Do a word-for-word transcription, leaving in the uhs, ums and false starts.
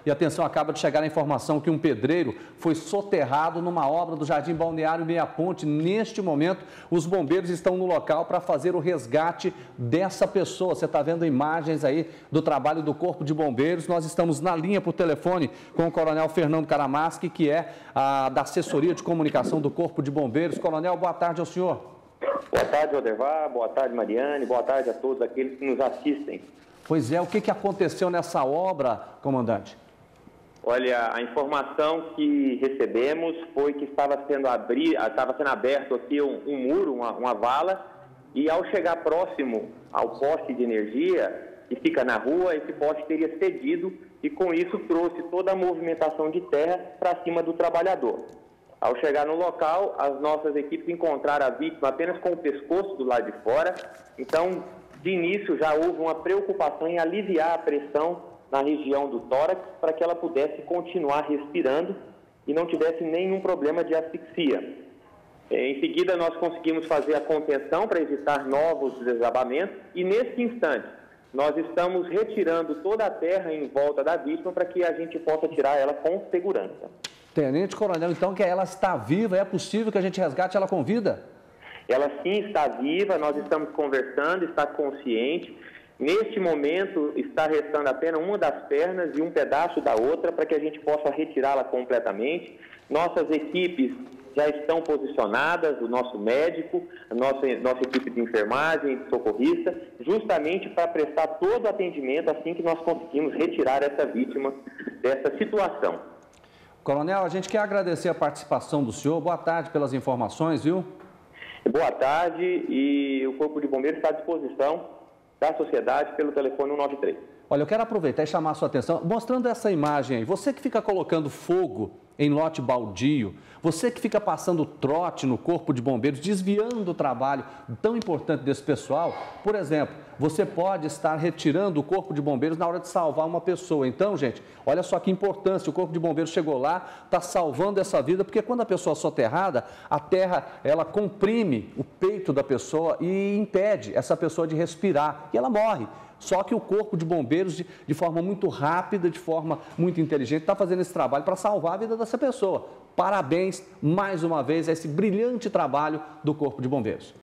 E atenção, acaba de chegar a informação que um pedreiro foi soterrado numa obra do Jardim Balneário Meia Ponte. Neste momento, os bombeiros estão no local para fazer o resgate dessa pessoa. Você está vendo imagens aí do trabalho do Corpo de Bombeiros. Nós estamos na linha por telefone com o Coronel Fernando Caramaschi, que é a, da assessoria de comunicação do Corpo de Bombeiros. Coronel, boa tarde ao senhor. Boa tarde, Odevar. Boa tarde, Mariane. Boa tarde a todos aqueles que nos assistem. Pois é, o que, que aconteceu nessa obra, comandante? Olha, a informação que recebemos foi que estava sendo, abri... estava sendo aberto aqui um, um muro, uma, uma vala, e ao chegar próximo ao poste de energia, que fica na rua, esse poste teria cedido e com isso trouxe toda a movimentação de terra para cima do trabalhador. Ao chegar no local, as nossas equipes encontraram a vítima apenas com o pescoço do lado de fora. Então, de início, já houve uma preocupação em aliviar a pressão na região do tórax para que ela pudesse continuar respirando e não tivesse nenhum problema de asfixia. Em seguida, nós conseguimos fazer a contenção para evitar novos desabamentos e, nesse instante, nós estamos retirando toda a terra em volta da vítima para que a gente possa tirar ela com segurança. Tenente Coronel, então, que ela está viva, é possível que a gente resgate ela com vida? Ela sim está viva, nós estamos conversando, está consciente. Neste momento, está restando apenas uma das pernas e um pedaço da outra para que a gente possa retirá-la completamente. Nossas equipes já estão posicionadas, o nosso médico, a nossa, nossa equipe de enfermagem, de socorrista, justamente para prestar todo o atendimento assim que nós conseguimos retirar essa vítima dessa situação. Coronel, a gente quer agradecer a participação do senhor. Boa tarde pelas informações, viu? Boa tarde, e o Corpo de Bombeiros está à disposição da sociedade pelo telefone cento e noventa e três. Olha, eu quero aproveitar e chamar a sua atenção, mostrando essa imagem aí. Você que fica colocando fogo em lote baldio, você que fica passando trote no Corpo de Bombeiros, desviando o trabalho tão importante desse pessoal, por exemplo, você pode estar retirando o Corpo de Bombeiros na hora de salvar uma pessoa. Então, gente, olha só que importância, o Corpo de Bombeiros chegou lá, está salvando essa vida, porque quando a pessoa é soterrada, a terra, ela comprime o peito da pessoa e impede essa pessoa de respirar, e ela morre. Só que o Corpo de Bombeiros, de, de forma muito rápida, de forma muito inteligente, está fazendo esse trabalho para salvar a vida dessa pessoa. Parabéns, mais uma vez, a esse brilhante trabalho do Corpo de Bombeiros.